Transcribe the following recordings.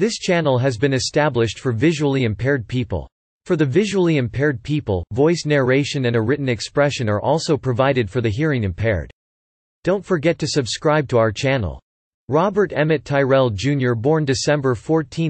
This channel has been established for visually impaired people. For the visually impaired people, voice narration and a written expression are also provided for the hearing impaired. Don't forget to subscribe to our channel. Robert Emmett Tyrrell Jr. Born December 14,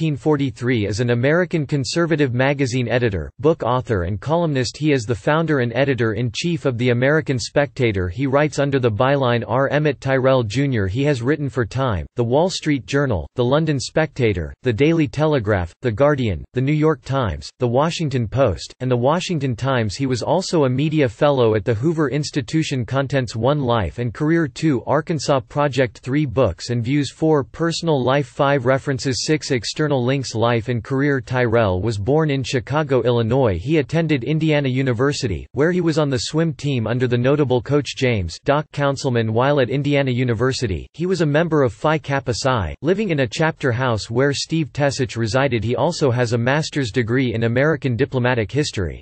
1943 is an American conservative magazine editor, book author and columnist. He is the founder and editor-in-chief of The American Spectator. He writes under the byline R. Emmett Tyrrell Jr. He has written for Time, The Wall Street Journal, The London Spectator, The Daily Telegraph, The Guardian, The New York Times, The Washington Post, and The Washington Times. He was also a media fellow at the Hoover Institution. Contents: 1 Life and Career, 2 Arkansas Project, 3 Books and Views, 4 Personal life, 5 References, 6 External links. Life and career. Tyrrell was born in Chicago, Illinois. He attended Indiana University, where he was on the swim team under the notable coach James Doc Councilman. While at Indiana University, he was a member of Phi Kappa Psi, living in a chapter house where Steve Tesich resided. He also has a master's degree in American diplomatic history.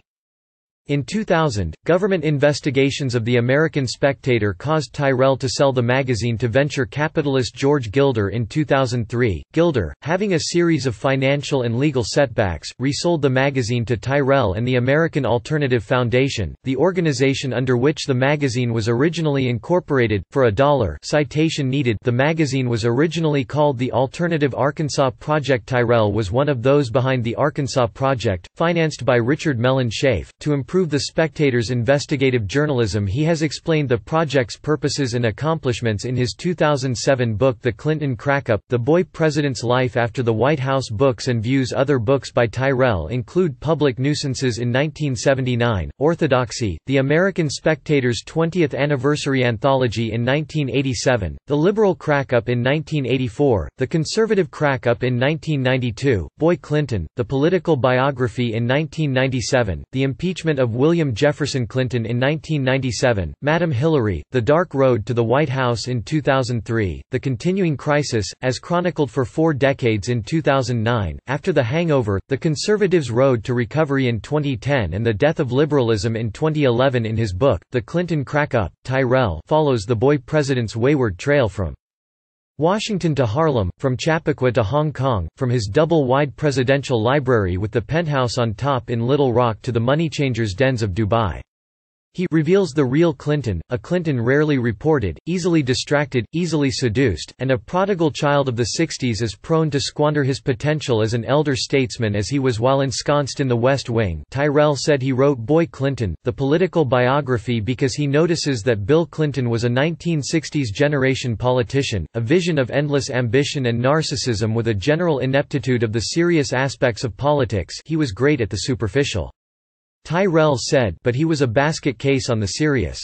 In 2000, government investigations of The American Spectator caused Tyrrell to sell the magazine to venture capitalist George Gilder in 2003. Gilder, having a series of financial and legal setbacks, resold the magazine to Tyrrell and the American Alternative Foundation, the organization under which the magazine was originally incorporated, for $1 citation needed. The magazine was originally called the Alternative Arkansas Project. Tyrrell was one of those behind the Arkansas Project, financed by Richard Mellon Scaife, to improve the Spectator's investigative journalism. He has explained the project's purposes and accomplishments in his 2007 book The Clinton Crackup, The Boy President's Life After the White House. Books and Views. Other books by Tyrrell include Public Nuisances in 1979, Orthodoxy, The American Spectator's 20th Anniversary Anthology in 1987, The Liberal Crackup in 1984, The Conservative Crackup in 1992, Boy Clinton, The Political Biography in 1997, The Impeachment of William Jefferson Clinton in 1997, Madam Hillary, The Dark Road to the White House in 2003, The Continuing Crisis, as chronicled for 4 decades in 2009, After the Hangover, The Conservatives' Road to Recovery in 2010 and The Death of Liberalism in 2011. In his book, The Clinton Crackup, Tyrrell follows the boy president's wayward trail from Washington to Harlem, from Chappaqua to Hong Kong, from his double-wide presidential library with the penthouse on top in Little Rock to the moneychangers' dens of Dubai. He reveals the real Clinton, a Clinton rarely reported, easily distracted, easily seduced, and a prodigal child of the 60s, is prone to squander his potential as an elder statesman as he was while ensconced in the West Wing. Tyrrell said he wrote Boy Clinton, the political biography, because he notices that Bill Clinton was a 1960s generation politician, a vision of endless ambition and narcissism with a general ineptitude of the serious aspects of politics. He was great at the superficial. Tyrrell said, but he was a basket case on the serious.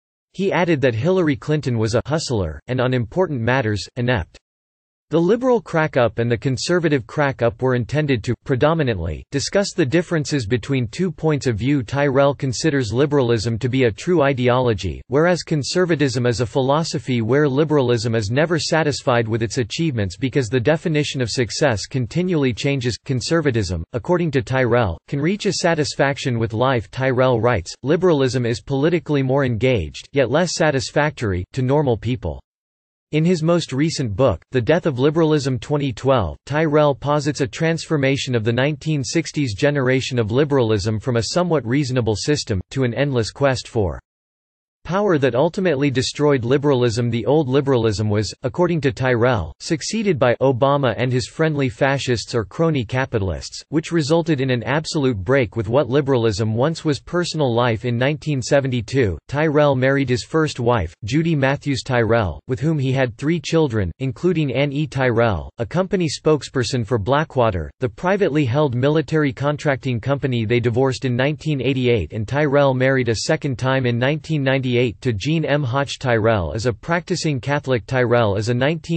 He added that Hillary Clinton was a hustler, and on important matters, inept. The liberal crack-up and the conservative crack-up were intended to, predominantly, discuss the differences between 2 points of view. Tyrrell considers liberalism to be a true ideology, whereas conservatism is a philosophy where liberalism is never satisfied with its achievements because the definition of success continually changes. Conservatism, according to Tyrrell, can reach a satisfaction with life. Tyrrell writes, liberalism is politically more engaged, yet less satisfactory, to normal people. In his most recent book, The Death of Liberalism 2012, Tyrrell posits a transformation of the 1960s generation of liberalism from a somewhat reasonable system, to an endless quest for power that ultimately destroyed liberalism. The old liberalism was, according to Tyrrell, succeeded by Obama and his friendly fascists or crony capitalists, which resulted in an absolute break with what liberalism once was. Personal life. In 1972, Tyrrell married his first wife, Judy Matthews Tyrrell, with whom he had 3 children, including Ann E. Tyrrell, a company spokesperson for Blackwater, the privately held military contracting company. They divorced in 1988 and Tyrrell married a second time in 1998 to Jean M. Hotch. Tyrrell is a practicing Catholic. Tyrrell is a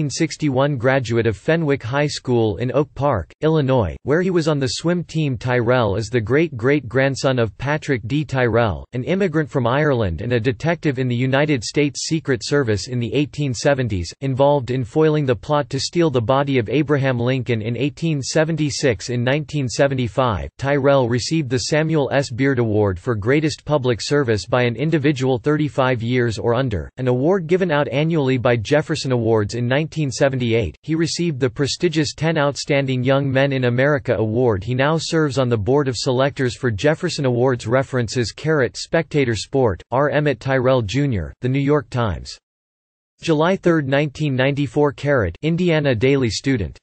1961 graduate of Fenwick High School in Oak Park, Illinois, where he was on the swim team. Tyrrell is the great-great-grandson of Patrick D. Tyrrell, an immigrant from Ireland and a detective in the United States Secret Service in the 1870s, involved in foiling the plot to steal the body of Abraham Lincoln in 1876. In 1975, Tyrrell received the Samuel S. Beard Award for Greatest Public Service by an individual. 30 35 years or under, an award given out annually by Jefferson Awards in 1978. He received the prestigious 10 Outstanding Young Men in America Award. He now serves on the board of selectors for Jefferson Awards. References: Spectator Sport, R. Emmett Tyrell Jr., The New York Times. July 3, 1994. Indiana Daily Student.